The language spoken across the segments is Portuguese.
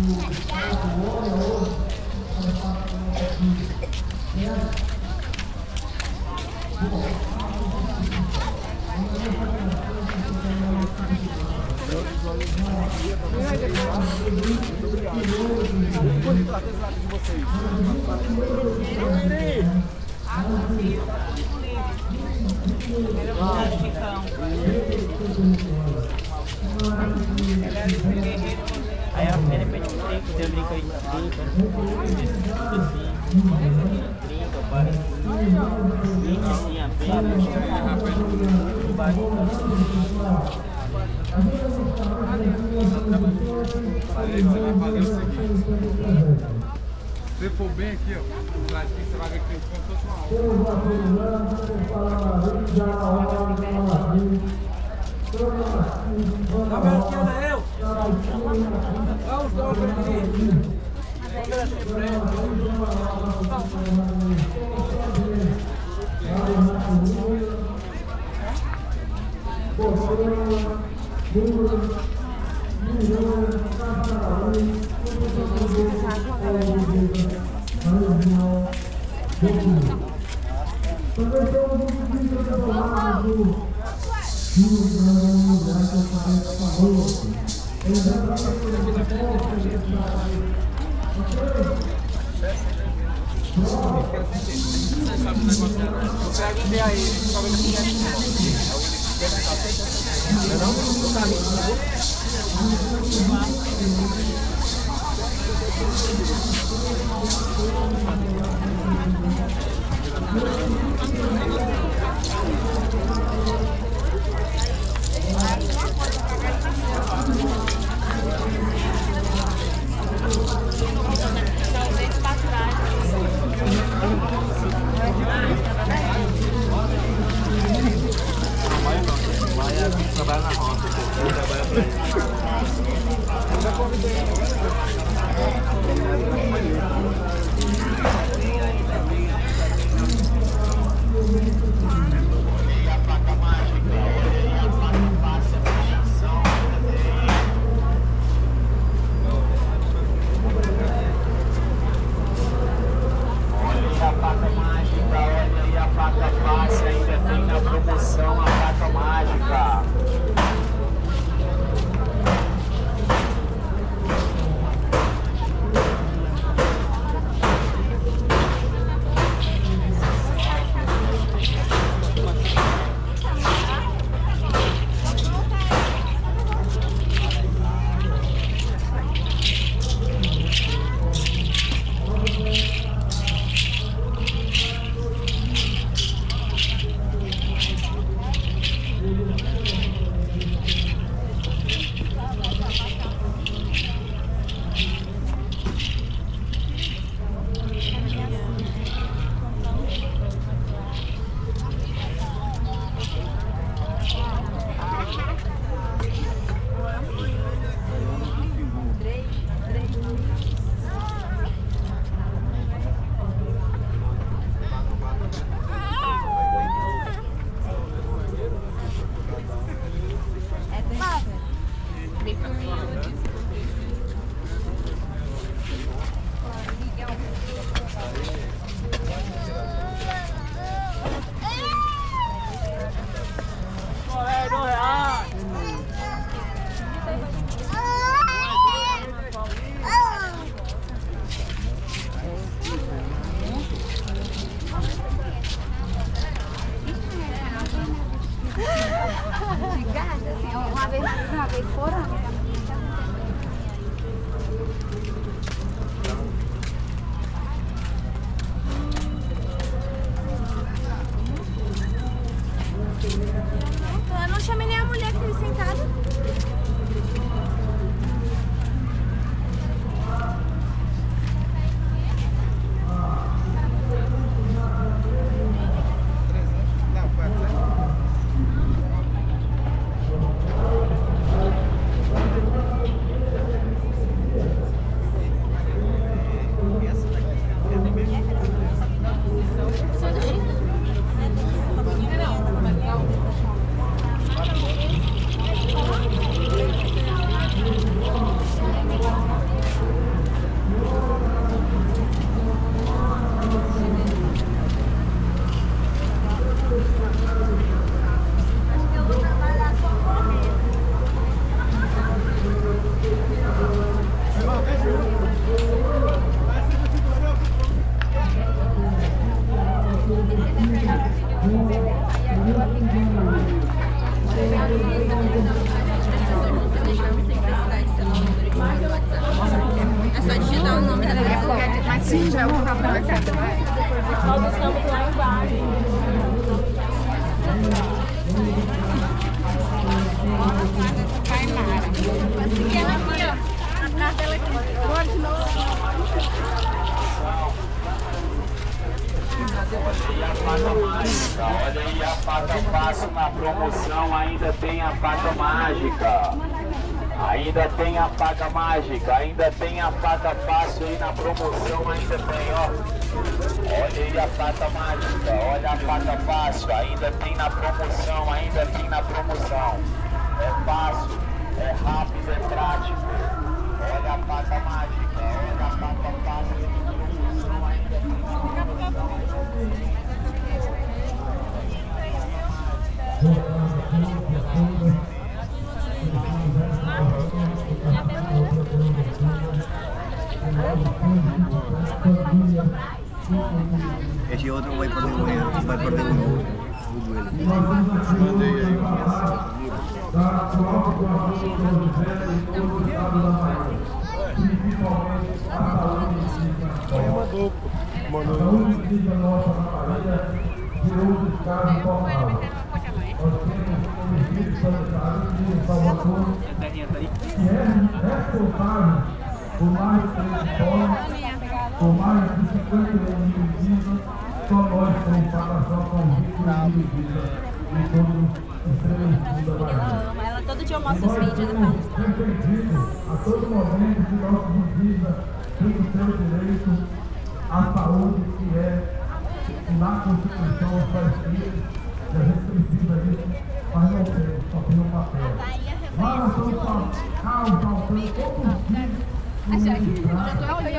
Aí a fêmea pede um brinco, tem um brinco aí, brinca, para brinca assim, a fêmea, Você vai fazer o seguinte. Se você for bem aqui, ó, atrás aqui, você vai ver que tem como se fosse uma Tá vendo aqui, olha eu? Olha os dois aqui. trabalha na roça, ele trabalha pra Sim, já vou comprar pra casa. Nós estamos lá embaixo. Vai, Mara. Vou seguir ela aqui, ó. Atrás dela aqui. Bora de novo. Olha aí a faca fácil na promoção, ainda tem a faca mágica. Ainda tem a faca mágica, ainda tem a faca fácil aí na promoção, ainda tem, ó. Olha aí a faca mágica, olha a faca fácil, ainda tem na promoção, ainda tem na promoção. É fácil, é rápido, é prático. Olha a faca mágica, olha a faca fácil na promoção, ainda tem na promoção. Esse outro vai perder o erro, vai perder o duelo. Mandei aí por mais de 3 escolas, por mais de 51 mil indígenas, só nós temos pagação com 20 mil indígenas em todo o extremo sul da Bahia. Ela todo dia mostra os vídeos, ela fala. Sempre digo, a todo momento, que nossos indígenas têm o seu direito à saúde, que é na Constituição está escrito, e a gente precisa disso, mas não tem, só tem um papel. Mas nós estamos faltando outros vídeos. Eu tô aqui, Nós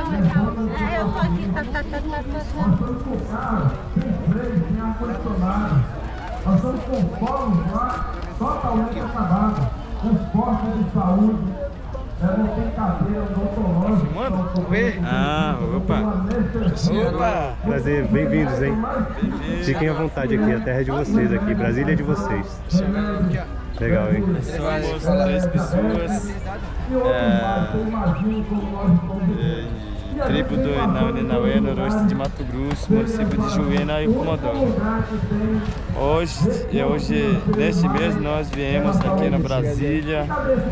estamos com carros, sem freio, sem ar-condicionado. Nós estamos com polos lá totalmente acabados, com postos de saúde, não tem cadeira odontológica. Ah, opa! Prazer, bem-vindos, hein? Fiquem à vontade aqui, a terra é de vocês aqui, Brasília é de vocês. Legal, hein? somos 3 pessoas. Tribo do Inauê, noroeste de Mato Grosso, município de Juína e Pomodoro. Hoje, neste mês, nós viemos aqui na Brasília.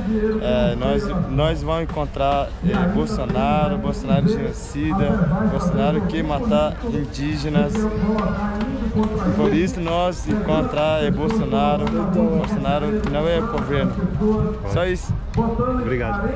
Nós vamos encontrar Bolsonaro genocida, Bolsonaro que matar indígenas. Por isso nós encontrar Bolsonaro não é governo. Só isso. Obrigado.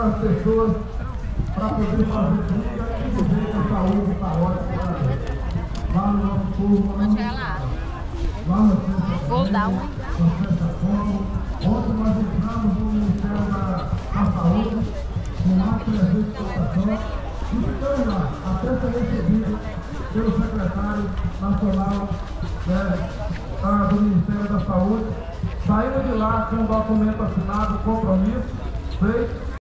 Para poder fazer tudo a saúde está ótima. Lá no nosso povo, lá no Vou dar um. Ontem nós entramos no Ministério da Saúde, com mais 300 populações, e ficamos lá, até ser recebido pelo secretário nacional do Ministério da Saúde. Saímos de lá com um documento assinado, compromisso, feito.